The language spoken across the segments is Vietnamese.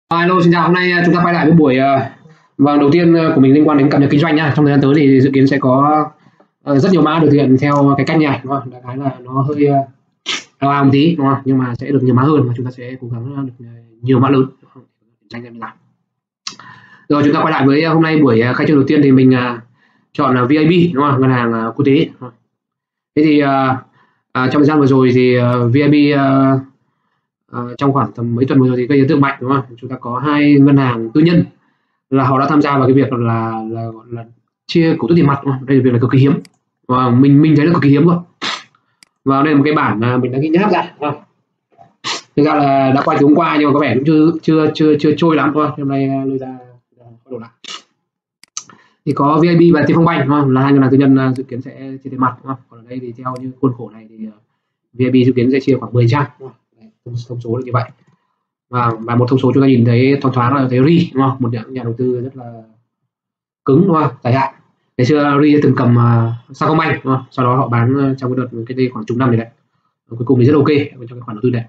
Hello, xin chào. Hôm nay chúng ta quay lại với buổi đầu tiên của mình liên quan đến cập nhật kinh doanh nha. Trong thời gian tới thì dự kiến sẽ có rất nhiều mã được thực hiện theo cái cách này, đúng không? Đại khái là nó hơi ào một tí, đúng không? Nhưng mà sẽ được nhiều mã hơn và chúng ta sẽ cố gắng được nhiều mã lớn kinh doanh em làm. Rồi chúng ta quay lại với hôm nay buổi khai trương đầu tiên thì mình chọn là VIB, đúng không? Ngân hàng quốc tế. Thế thì trong thời gian vừa rồi thì VIB trong khoảng tầm mấy tuần vừa rồi thì gây ấn tượng mạnh, đúng không? Chúng ta có hai ngân hàng tư nhân là họ đã tham gia vào cái việc là chia cổ tức tiền mặt, đúng không? Đây là việc là cực kỳ hiếm và mình thấy là cực kỳ hiếm rồi. Và đây là một cái bản mà mình đã ghi nháp ra, đúng không? Thực ra là đã quay từ hôm qua nhưng mà có vẻ cũng chưa trôi lắm, đúng không? Hôm nay lôi ra đổ lại thì có VIB và Tiên Phong Banh, đúng không? Là hai ngân hàng tư nhân dự kiến sẽ chia tiền mặt, đúng không? Còn ở đây thì theo như khuôn khổ này thì VIB dự kiến sẽ chia khoảng 10%, đúng không? Thông số là như vậy. Và một thông số chúng ta nhìn thấy thoáng thoáng là thấy RI, đúng không? Một nhà đầu tư rất là cứng, đúng không? Dài hạn. Ngày xưa RI từng cầm Sacombank, đúng không? Sau đó họ bán trong cái đợt cái đây khoảng chục năm này đấy. Cuối cùng thì rất ok trong cái khoản đầu tư này.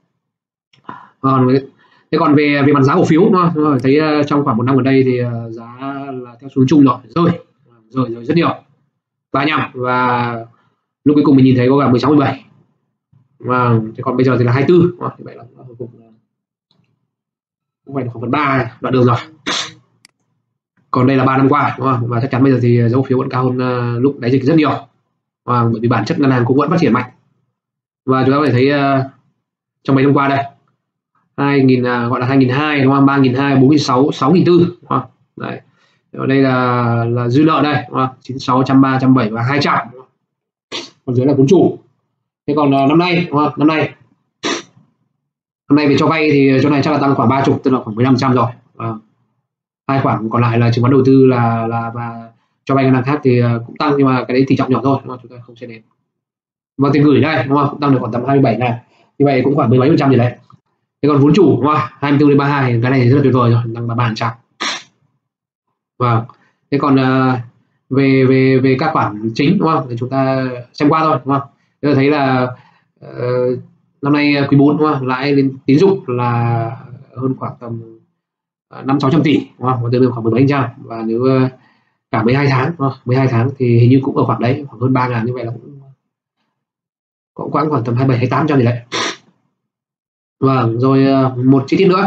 Thế còn về mặt giá cổ phiếu, đúng không? Thấy trong khoảng một năm gần đây thì giá là theo xu hướng chung rồi, rồi rất nhiều. 35 và lúc cuối cùng mình nhìn thấy có cả 16 17. Và thế còn bây giờ thì là 24, đúng không? Như vậy là cũng phải là khoảng phần 3 đoạn đường rồi. Còn đây là 3 năm qua, đúng không? Và chắc chắn bây giờ thì giá cổ phiếu vẫn cao hơn lúc đại dịch rất nhiều. Bởi vì bản chất ngân hàng cũng vẫn phát triển mạnh. Và chúng ta có thể thấy trong mấy năm qua đây 2000 gọi là 2002, đúng không? 3002, 4006, 6004, đúng không? Đấy. Ở đây là dư nợ đây, đúng không? 96, 130, 170 và 200. Còn dưới là vốn chủ. Thế còn năm nay, đúng không? Năm nay về cho vay thì chỗ này chắc là tăng khoảng 30, tức là khoảng 15% rồi. Hai khoản còn lại là chứng khoán đầu tư và cho vay ngân hàng khác thì cũng tăng, nhưng mà cái đấy tỷ trọng nhỏ thôi, đúng không? Chúng ta không xem đến. Và tiền gửi đây, đúng không? Cũng tăng được khoảng tầm 27 này, như vậy cũng khoảng 17% gì đấy. Thế còn vốn chủ, đúng không? 24 đến 32, cái này rất là tuyệt vời rồi, tăng 33%. Vâng. Thế còn về các khoản chính, đúng không? Thì chúng ta xem qua thôi, đúng không? Chúng ta thấy là năm nay quý 4, đúng không? Lãi lên tín dụng là hơn khoảng tầm 500-600 tỷ, đúng không? Và tương đương khoảng 17%. Và nếu cả 12 tháng, đúng không? 12 tháng thì hình như cũng ở khoảng đấy, khoảng hơn 3.000, như vậy là cũng khoảng tầm 27-28% gì đấy. Vâng, rồi một chi tiết nữa.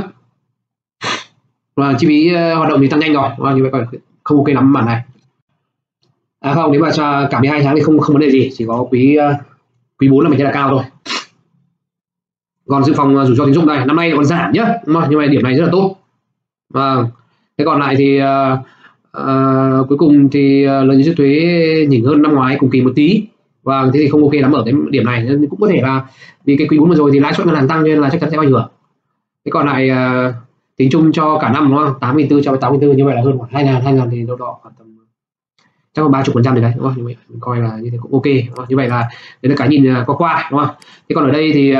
Và chi phí hoạt động thì tăng nhanh rồi, đúng không? Như vậy còn không ok lắm bản này. Không, nếu mà cho cả 12 tháng thì không vấn đề gì, chỉ có quý 4 là mình thấy là cao thôi. Còn dự phòng rủi ro tín dụng này năm nay còn giảm nhá, đúng không? Nhưng mà điểm này rất là tốt. Thế còn lại thì cuối cùng thì lợi nhuận trước thuế nhỉnh hơn năm ngoái cùng kỳ một tí. Và thế thì không ok lắm ở cái điểm này, nên cũng có thể là vì cái quý 4 vừa rồi thì lãi suất ngân hàng tăng nên là chắc chắn sẽ ảnh hưởng. Thế còn lại tính chung cho cả năm, đúng không? 8.400 cho 8.400, như vậy là hơn khoảng 2.000 thì đâu đó khoảng tầm chắc là 30% gì đấy, đúng không? Như vậy mình coi là như thế cũng ok, đúng không? Như vậy là đấy là cái nhìn qua, đúng không? Thế còn ở đây thì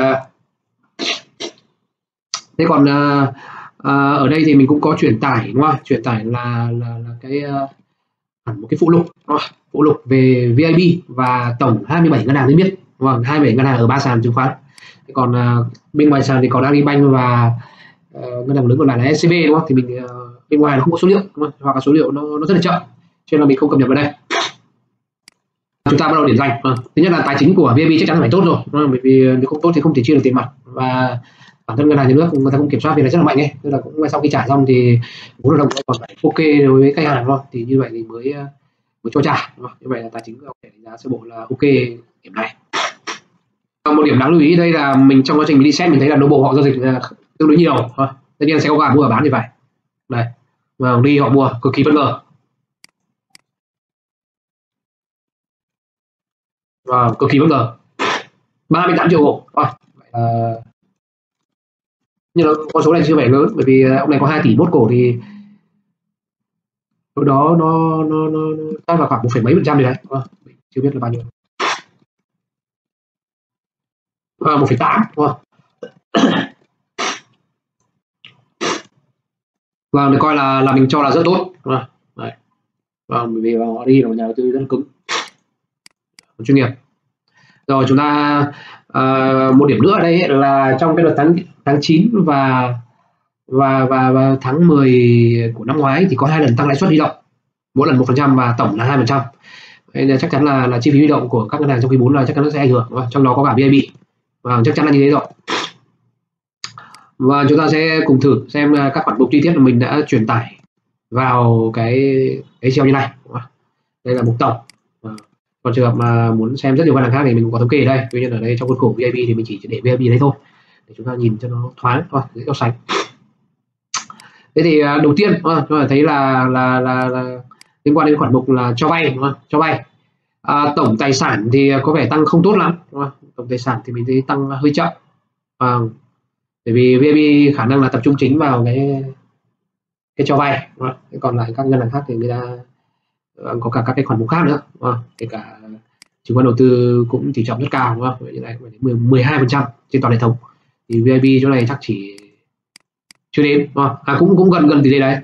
thế còn ở đây thì mình cũng có truyền tải, đúng không? Truyền tải là cái hẳn một cái phụ lục, đúng không? Phụ lục về VIB và tổng 27 ngân hàng niêm yết, đúng không? 27 ngân hàng ở 3 sàn chứng khoán. Thế còn bên ngoài sàn thì còn Agribank và ngân hàng lớn còn lại là SCB, đúng không? Thì mình bên ngoài nó không có số liệu, đúng không? Hoặc là số liệu nó rất là chậm, cho nên là mình không cập nhật vào đây. Chúng ta bắt đầu điểm danh. Thứ nhất là tài chính của VIB chắc chắn phải tốt rồi, đúng không? Bởi vì nếu không tốt thì không thể chia được tiền mặt, và bản thân ngân hàng nhà nước người ta cũng kiểm soát việc này rất là mạnh ấy, tức là cũng sau khi trả xong thì vốn hoạt động còn phải ok đối với khách hàng thôi, thì như vậy thì mới cho trả, đúng không? Như vậy là tài chính có thể đánh giá sơ bộ là ok điểm này. Một điểm đáng lưu ý đây là mình trong quá trình mình đi xét mình thấy là nội bộ họ giao dịch tương đối nhiều thôi, tất nhiên sẽ có cả mua và bán thì phải đây, và đi họ mua cực kỳ bất ngờ và cực kỳ bất ngờ 38 triệu cổ. Nhưng con số này chưa phải lớn, bởi vì ông này có 2 tỷ mốt cổ thì lúc đó nó tăng vào khoảng 1 mấy phần trăm gì đấy, chưa biết là bao nhiêu, 1,8, đúng không? Và mình coi là mình cho là rất tốt, đúng không? Đấy. Bởi vì họ đi là một nhà đầu tư rất cứng, chuyên nghiệp. Rồi chúng ta một điểm nữa ở đây là trong cái đợt tháng 9 và và tháng 10 của năm ngoái thì có 2 lần tăng lãi suất huy động, mỗi lần 1% và tổng là 2%. Nên chắc chắn là chi phí huy động của các ngân hàng trong quý 4 là chắc chắn nó sẽ ảnh hưởng, trong đó có cả VIB, và chắc chắn là như thế rồi. Và chúng ta sẽ cùng thử xem các khoản mục chi tiết mà mình đã truyền tải vào cái Excel như này. Đây là mục tổng. Còn trường hợp mà muốn xem rất nhiều ngân hàng khác thì mình cũng có thống kê ở đây. Tuy nhiên ở đây trong khuôn khổ VIB thì mình chỉ để VIB đấy thôi, để chúng ta nhìn cho nó thoáng thôi, dễ so sánh. Thế thì đầu tiên chúng ta thấy là liên quan đến khoản mục là cho vay, cho vay. Tổng tài sản thì có vẻ tăng không tốt lắm, tổng tài sản thì mình thấy tăng hơi chậm, bởi vì VIB khả năng là tập trung chính vào cái cho vay, còn lại các ngân hàng khác thì người ta có cả các cái khoản mục khác nữa, kể cả chứng khoán đầu tư cũng tỷ trọng rất cao, đúng không? Vậy như này 12% trên toàn hệ thống, thì VIB chỗ này chắc chỉ chưa đến, cũng gần tỷ lệ đấy.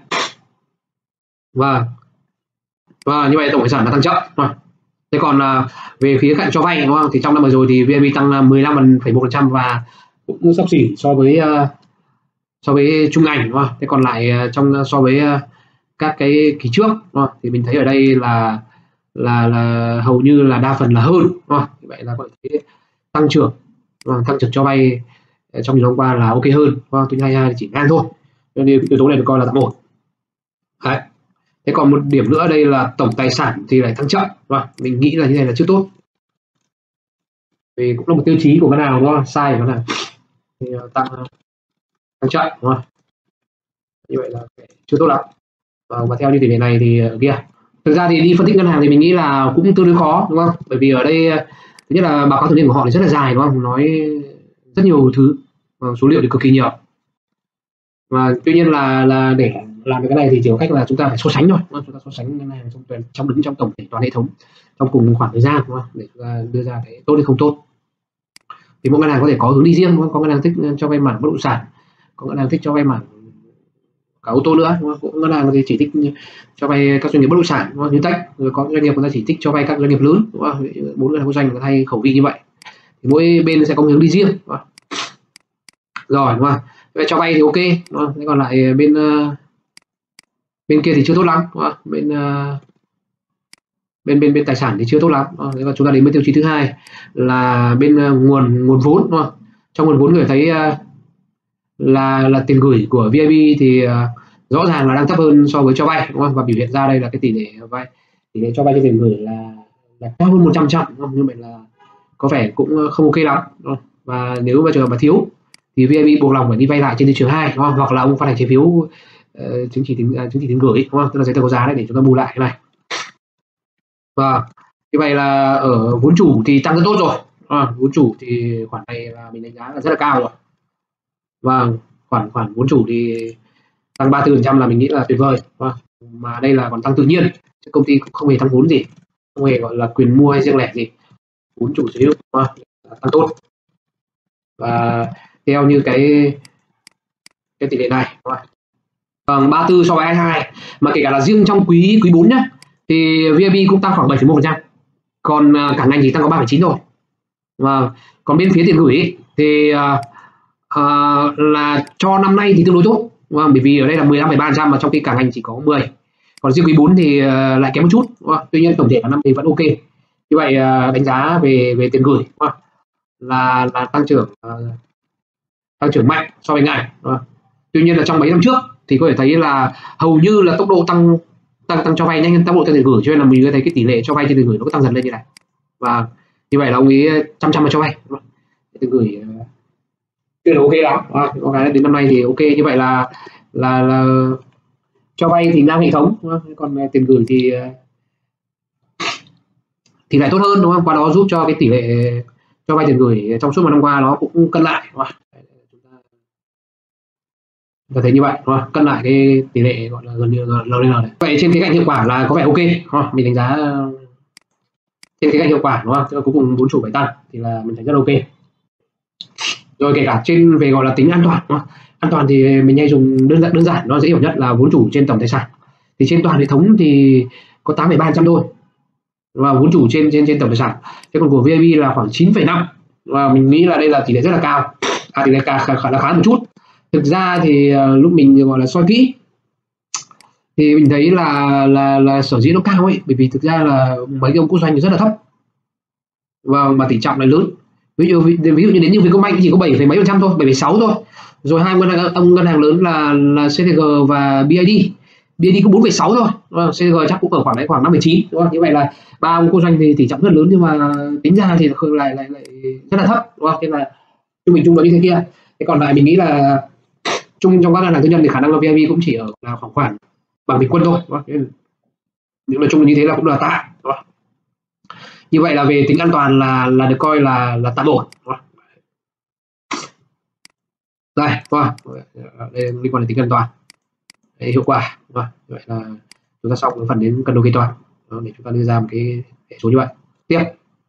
Và như vậy tổng tài sản đã tăng chậm. Thế còn về phía cạnh cho vay, đúng không? Thì trong năm vừa rồi thì VIB tăng 15,1% và cũng sắp xỉ so với trung ngành, đúng không? Thế còn lại so với các cái kỳ trước, đúng không? Thì mình thấy ở đây là hầu như là đa phần là hơn, đúng không? Như vậy là có thể tăng trưởng cho vay trong nhiều năm qua là ok hơn, đúng không? Tuy nhiên 22 chỉ ngang thôi, nên yếu tố này được coi là tạm ổn. Đấy. Thế còn một điểm nữa đây là tổng tài sản thì lại tăng chậm, mình nghĩ là như này là chưa tốt, vì cũng là một tiêu chí của ngân hàng, đúng không? Sai của ngân hàng thì tăng chậm, đúng không? Như vậy là chưa tốt lắm. Và theo như tỷ lệ này thì kia, thực ra thì đi phân tích ngân hàng thì mình nghĩ là cũng tương đối khó, đúng không? Bởi vì ở đây thứ nhất là báo cáo thường niên của họ thì rất là dài, đúng không? Nói rất nhiều thứ, số liệu thì cực kỳ nhiều. Và tuy nhiên là để làm cái này thì chỉ có cách là chúng ta phải so sánh thôi, chúng ta so sánh ngân hàng trong tổng thể toàn hệ thống trong cùng khoảng thời gian, đúng không? Để chúng ta đưa ra cái tốt hay không tốt. Thì mỗi ngân hàng có thể có hướng đi riêng, đúng không? Có ngân hàng thích cho vay mảng bất động sản, có ngân hàng thích cho vay mảng cả ô tô nữa, đúng không? Có ngân hàng thì chỉ thích cho vay các doanh nghiệp bất động sản, đúng không? Như Tech, rồi có doanh nghiệp người ta chỉ thích cho vay các doanh nghiệp lớn, đúng không? 4 ngân hàng kinh doanh hay khẩu vị như vậy, thì mỗi bên sẽ có hướng đi riêng, đúng không? Rồi, đúng không? Vậy cho vay thì ok, đúng không? Thế còn lại bên kia thì chưa tốt lắm, đúng không? Bên tài sản thì chưa tốt lắm. Thế và chúng ta đến với tiêu chí thứ hai là bên nguồn vốn, đúng không? Trong nguồn vốn người thấy là tiền gửi của VIB thì rõ ràng là đang thấp hơn so với cho vay, đúng không? Và biểu hiện ra đây là cái tỷ lệ cho vay trên tiền gửi là cao hơn 100%, đúng không? Như vậy là có vẻ cũng không ok lắm, đúng không? Và nếu mà trường hợp mà thiếu thì VIB buộc lòng phải đi vay lại trên thị trường 2, đúng không? Hoặc là ông phát hành trái phiếu chứng chỉ tiền gửi, đúng không? Tức là giấy tờ có giá đấy để chúng ta bù lại cái này. Và như vậy là ở vốn chủ thì tăng rất tốt rồi, vốn chủ thì khoản này là mình đánh giá là rất là cao rồi. Và khoản vốn chủ thì tăng 34% là mình nghĩ là tuyệt vời, mà đây là còn tăng tự nhiên, chứ công ty cũng không hề tăng vốn gì, không hề gọi là quyền mua hay riêng lẻ gì, vốn chủ sở hữu tăng tốt. Và theo như cái tỷ lệ này, 34 so với 22, mà kể cả là riêng trong quý 4 nhá, thì VIB cũng tăng khoảng 7,1%, còn cả ngành chỉ tăng có 3,9 thôi. Và còn bên phía tiền gửi thì là cho năm nay thì tương đối tốt, bởi vì ở đây là 15,3% mà trong khi cả ngành chỉ có 10. Còn riêng quý 4 thì lại kém một chút, tuy nhiên tổng thể cả năm thì vẫn ok. Như vậy đánh giá về tiền gửi là tăng trưởng mạnh so với ngành. Tuy nhiên là trong mấy năm trước thì có thể thấy là hầu như là tốc độ tăng cho vay nhanh hơn tốc độ tiền gửi, cho nên là mình thấy cái tỷ lệ cho vay trên tiền gửi nó có tăng dần lên như này. Và như vậy là ông ấy chăm mà cho vay, tiền gửi chưa là ok lắm. Có cái đến năm nay thì ok. Như vậy là cho vay thì ngang hệ thống, còn tiền gửi thì lại tốt hơn, đúng không? Qua đó giúp cho cái tỷ lệ cho vay tiền gửi trong suốt một năm qua nó cũng cân lại, đúng không? Tôi thấy như vậy, đúng không? Cân lại cái tỷ lệ gọi là gần như LNL này. Vậy trên cái cạnh hiệu quả là có vẻ ok, đúng không? Mình đánh giá trên cái cạnh hiệu quả, đúng không? Tức là cuối cùng vốn chủ phải tăng thì là mình thấy rất ok. Rồi kể cả trên về gọi là tính an toàn, đúng không? An toàn thì mình hay dùng đơn giản nó dễ hiểu nhất là vốn chủ trên tổng tài sản, thì trên toàn hệ thống thì có 8,3% thôi, và vốn chủ trên tổng tài sản. Thế còn của VIB là khoảng 9,5, và mình nghĩ là đây là tỷ lệ rất là cao, tỷ lệ khá là một chút. Thực ra thì lúc mình gọi là soi kỹ thì mình thấy là sở dĩ nó cao ấy, bởi vì thực ra là mấy cái ông quốc doanh rất là thấp, và mà tỷ trọng lại lớn. Ví dụ như đến như Vietcombank chỉ có 7,mấy% thôi, 7,6 thôi. Rồi hai ông ngân hàng lớn là CTG và BID. BID có 4,6 thôi. CTG chắc cũng ở khoảng đấy, khoảng 5,9, đúng không? Như vậy là ba ông quốc doanh thì tỷ trọng rất lớn, nhưng mà tính ra thì lại rất là thấp, đúng không? Thế là trung bình chung nó như thế kia. Thế còn lại mình nghĩ là chung trong các ngân hàng tư nhân thì khả năng là VIB cũng chỉ ở là khoảng bằng bình quân thôi, đúng không? Nhưng nói chung là như thế là cũng là tạm, đúng không? Như vậy là về tính an toàn là được coi là tạm ổn, đúng không? Đây, đúng không? Đây liên quan đến tính an toàn, đấy, hiệu quả, đúng không? Vậy là chúng ta xong cái phần đến cân đối kế toán để chúng ta đưa ra một cái hệ số như vậy. Tiếp,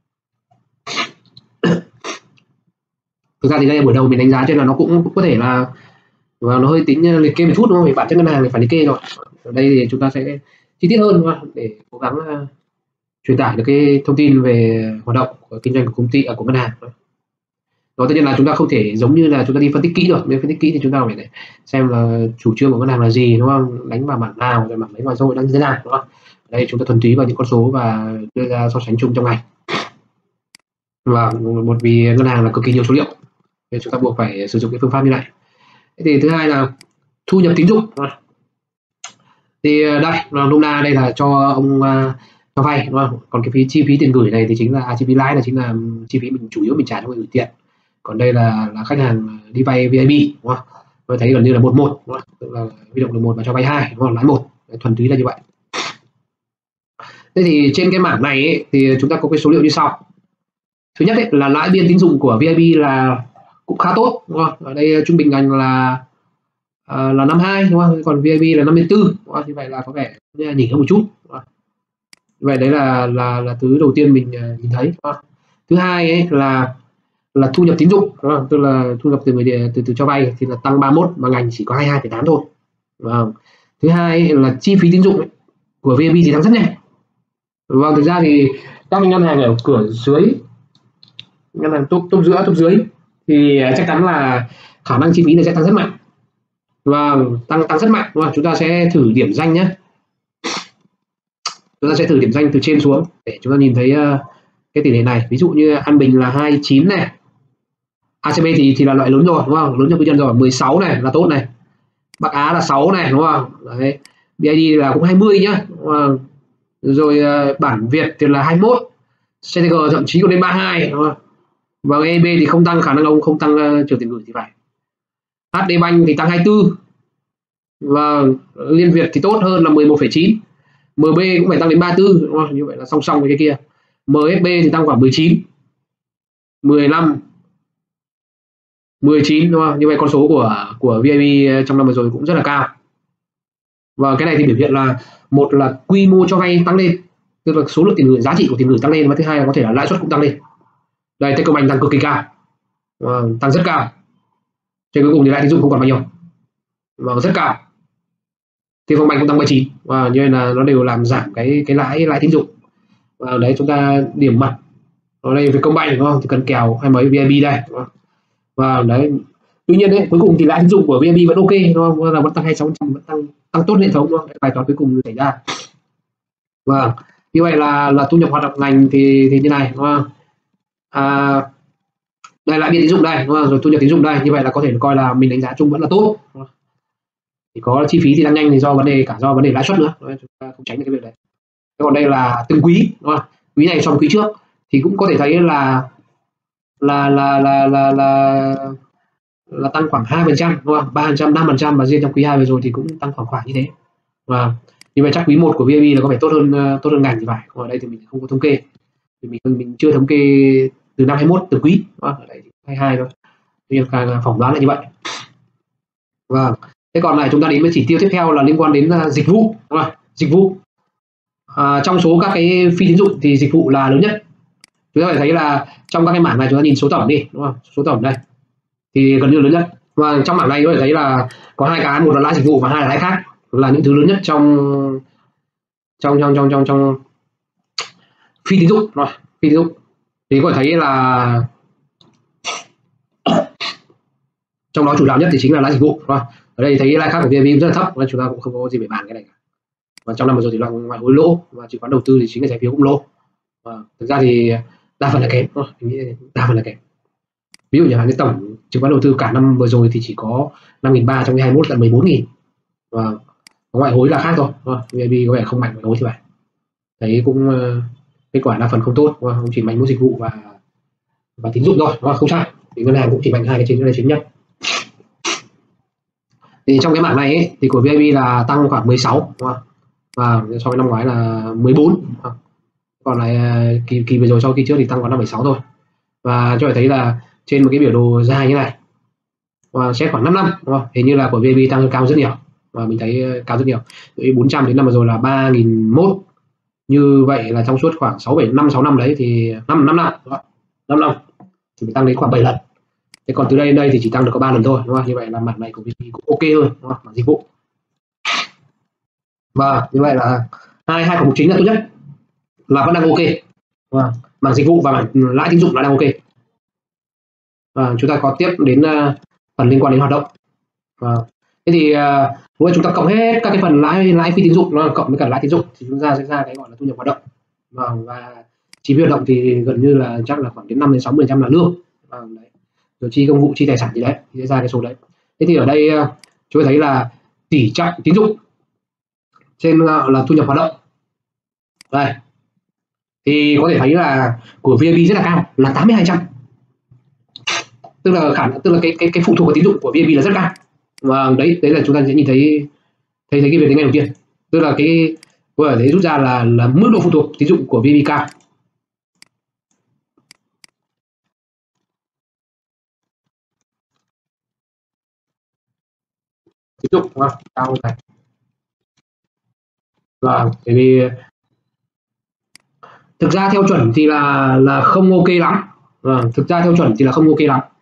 thực ra thì đây là buổi đầu mình đánh giá, cho nên là nó cũng có thể là và nó hơi tính liệt kê một chút, đúng không? Vì bản chất ngân hàng thì phải liệt kê rồi. Ở đây thì chúng ta sẽ chi tiết hơn, đúng không? Để cố gắng truyền tải được cái thông tin về hoạt động của kinh doanh của công ty, của ngân hàng. Đó, tất nhiên là chúng ta không thể giống như là chúng ta đi phân tích kỹ được. Nếu phân tích kỹ thì chúng ta phải để xem là chủ trương của ngân hàng là gì, đúng không? Đánh vào mảng nào, rồi mảng đánh vào xã hội đang như thế nào, đúng không? Đây chúng ta thuần túy vào những con số và đưa ra so sánh chung trong ngày. Và một vì ngân hàng là cực kỳ nhiều số liệu nên chúng ta buộc phải sử dụng cái phương pháp như này. Thế thì thứ hai là thu nhập tín dụng. Thì đây là nôm na đây là cho ông cho vay, đúng không? Còn cái chi phí tiền gửi này thì chính là chi phí lãi, là chính là chi phí mình chủ yếu mình trả cho người gửi tiền. Còn đây là khách hàng đi vay VIB, đúng không? Tôi thấy gần như là 1-1, đúng không? Tức là huy động được 1 và cho vay 2, đúng không? Lãi 1, thuần túy là như vậy. Thế thì trên cái mảng này ấy, thì chúng ta có cái số liệu như sau. Thứ nhất ấy, là lãi biên tín dụng của VIB là cũng khá tốt, đúng không? Ở đây trung bình ngành là 52, đúng không? Còn VIB là 54, đúng không? Như vậy là có vẻ nhỉnh hơn một chút, đúng không? Vậy đấy là thứ đầu tiên mình nhìn thấy, đúng không? Thứ hai ấy là thu nhập tín dụng, đúng không? Tức là thu nhập từ người từ cho vay thì là tăng 31 mà ngành chỉ có 22,8 thôi, đúng không? Thứ hai ấy, là chi phí tín dụng ấy, của VIB thì tăng rất nhanh. Vâng, thực ra thì các ngân hàng ở cửa dưới, ngân hàng top giữa, top dưới thì chắc chắn là khả năng chi phí này sẽ tăng rất mạnh. Vâng, tăng rất mạnh, đúng không? Chúng ta sẽ thử điểm danh nhé. Chúng ta sẽ thử điểm danh từ trên xuống để chúng ta nhìn thấy cái tỷ lệ này. Ví dụ như An Bình là 29 này, ACB thì là loại lớn rồi, đúng không? Lớn cho tư nhân rồi. 16 này là tốt này, Bắc Á là 6 này, đúng không? Đấy, BID là cũng 20 nhá, rồi bản Việt thì là 21, CTG thậm chí còn đến 32, đúng không? Và EB thì không tăng, khả năng ông không tăng trưởng tiền gửi thì phải. HD Bank thì tăng 24, và Liên Việt thì tốt hơn là 11,9, MB cũng phải tăng đến 34, đúng không? Như vậy là song song với cái kia. MSB thì tăng khoảng 19, 15, 19, đúng không? Như vậy con số của VIB trong năm vừa rồi cũng rất là cao. Và cái này thì biểu hiện là một là quy mô cho vay tăng lên, tức là số lượng tiền gửi, giá trị của tiền gửi tăng lên, và thứ hai là có thể là lãi suất cũng tăng lên. Đây, Techcombank tăng cực kỳ cao, tăng rất cao. Trên cuối cùng thì lãi tín dụng không còn bao nhiêu, và rất cao. Techcombank cũng tăng 39, và như vậy là nó đều làm giảm cái lãi tín dụng. Và đấy chúng ta điểm mặt ở đây với Combank, đúng không? Thì cần kèo hay mấy VIB đây, đúng không? Và đấy, tuy nhiên đấy cuối cùng thì lãi tín dụng của VIB vẫn ok, đúng không? Là vẫn tăng 26%, vẫn tăng tốt hệ thống, đúng không? Bài toán cuối cùng xảy ra. Vâng, như vậy là thu nhập hoạt động ngành thì như này, đúng không? Đây lãi biên tín dụng đây, đúng không? Rồi thu nhập tín dụng đây, như vậy là có thể coi là mình đánh giá chung vẫn là tốt. Thì có chi phí thì tăng nhanh thì do vấn đề lãi suất nữa, chúng ta không tránh được cái việc đấy. Còn đây là từng quý, đúng không? Quý này so với quý trước thì cũng có thể thấy là tăng khoảng 2%, đúng không? 3%, 5%, và riêng trong quý 2 vừa rồi thì cũng tăng khoảng như thế. Và như vậy chắc quý 1 của VIB là có vẻ tốt hơn ngành thì phải. Còn ở đây thì mình không có thống kê. Thì mình chưa thống kê từ năm 21 từ quý, ở đây 22 thôi. Nên phỏng đoán là như vậy. Vâng. Thế còn lại chúng ta đến với chỉ tiêu tiếp theo là liên quan đến dịch vụ, đúng không? Dịch vụ. Trong số các cái phi tín dụng thì dịch vụ là lớn nhất. Chúng ta phải thấy là trong các cái mảng này chúng ta nhìn số tổng đi, đúng không? Số tổng đây thì gần như lớn nhất. Và trong mảng này có thể thấy là có hai cái, một là lãi dịch vụ và hai là lãi khác, là những thứ lớn nhất trong phi tín dụng, rồi phi tín dụng thì có thể thấy là trong đó chủ đạo nhất thì chính là lãi dịch vụ, đúng không? Ở đây thấy lãi khác của VNB rất là thấp nên chúng ta cũng không có gì để bàn cái này cả. Và trong năm vừa rồi thì loại ngoại hối lỗ và chứng khoán đầu tư thì chính là trái phiếu cũng lỗ. Thực ra thì đa phần là kém, mình nghĩ đa phần là kém. Ví dụ như là cái tổng chứng khoán đầu tư cả năm vừa rồi thì chỉ có 5.300 trong 21 là 14.000, và ngoại hối là khác thôi. VNB có vẻ không mạnh ngoại hối thì phải, thấy cũng kết quả đa phần không tốt, không chỉ mạnh mỗi dịch vụ và tín dụng thôi, không sai, thì ngân hàng cũng chỉ mạnh hai cái chính nhất. Thì trong cái mảng này ấy, thì của VIB là tăng khoảng 16, đúng không? Và so với năm ngoái là 14, còn lại kỳ vừa rồi sau kỳ trước thì tăng còn 5,6 thôi. Và cho thấy là trên một cái biểu đồ dài như này và xét khoảng 5 năm, đúng không? Hình như là của VIB tăng cao rất nhiều, và mình thấy cao rất nhiều. 400 đến năm vừa rồi là 3.001, như vậy là trong suốt khoảng 6 năm đấy thì 5 năm thì mình tăng đến khoảng 7 lần. Thế còn từ đây đến đây thì chỉ tăng được có 3 lần thôi, đúng không? Như vậy là mặt này của VP cũng ok hơn, đúng không? Mặt dịch vụ. Và như vậy là hai khoản mục chính là tốt nhất là vẫn đang ok. Và mảng dịch vụ và mảng lãi tín dụng là đang ok. Và chúng ta có tiếp đến phần liên quan đến hoạt động. Thế thì nếu chúng ta cộng hết các cái phần lãi phí tín dụng nó cộng với cả lãi tín dụng thì chúng ta sẽ ra cái gọi là thu nhập hoạt động. Và chi phí hoạt động thì gần như là chắc là khoảng đến 5 đến 60% là lương. Đấy. Rồi chi công vụ, chi tài sản gì đấy thì sẽ ra cái số đấy. Thế thì ở đây chúng ta thấy là tỷ trọng tín dụng trên là thu nhập hoạt động đây thì có thể thấy là của VNB rất là cao, là 82%, tức là cái phụ thuộc vào tín dụng của VNB là rất cao. Và đấy là chúng ta sẽ nhìn thấy cái việc đấy ngay đầu tiên, tức là cái ở đấy rút ra là mức độ phụ thuộc tín dụng của VNB cao. Tín dụng cao này, và bởi vì thực ra theo chuẩn thì là không ok lắm. Thực ra theo chuẩn thì là không ok lắm,